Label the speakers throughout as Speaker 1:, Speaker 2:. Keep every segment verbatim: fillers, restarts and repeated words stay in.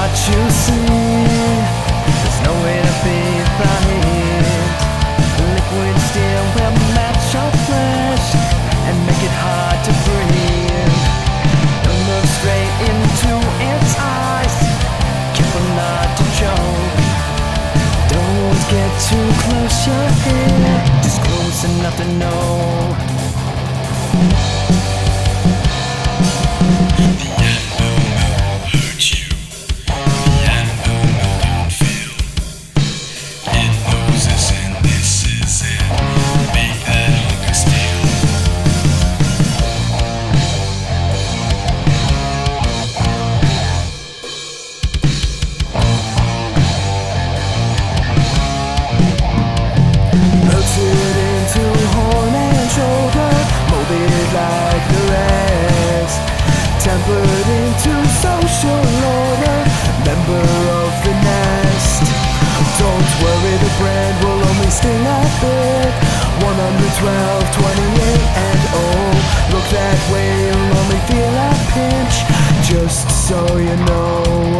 Speaker 1: what you see. There's no way to beat the heat. Liquid steel will match your flesh and make it hard to breathe. Don't look straight into its eyes, careful not to choke. Don't get too close, you're here, just close enough to know. Like the rest, tempered into social order, member of the nest. Don't worry, the brand will only sting a bit. One hundred twelve, twenty-eight and oh, look that way, you'll only feel a pinch, just so you know.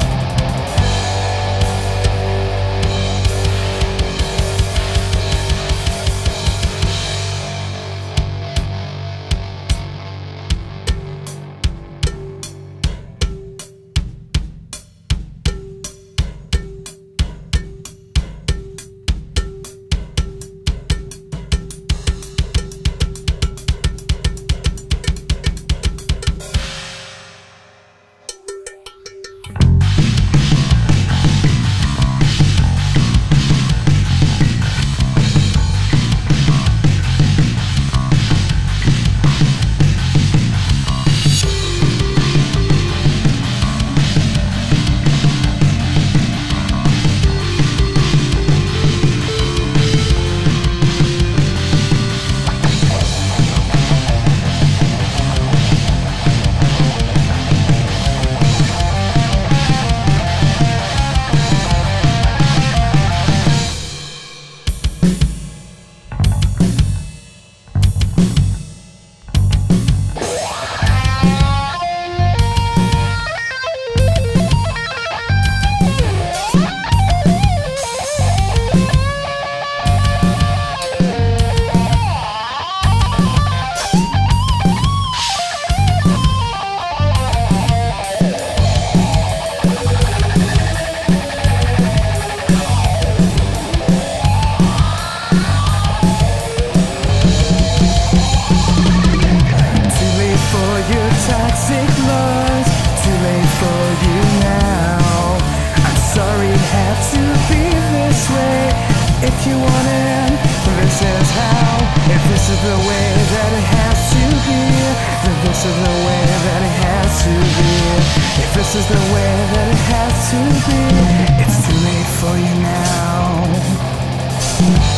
Speaker 1: If you want it, this is how. If this is the way that it has to be, then this is the way that it has to be. If this is the way that it has to be, it's too late for you now.